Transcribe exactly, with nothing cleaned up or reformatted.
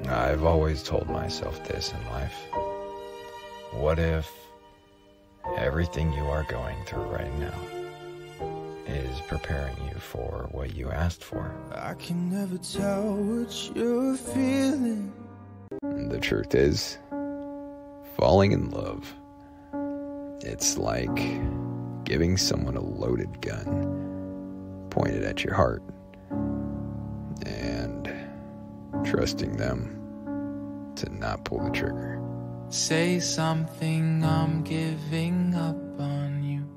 I've always told myself this in life. What if everything you are going through right now is preparing you for what you asked for? I can never tell what you're feeling. The truth is, falling in love, it's like giving someone a loaded gun pointed at your heart and trusting them to not pull the trigger. Say something, I'm giving up on you.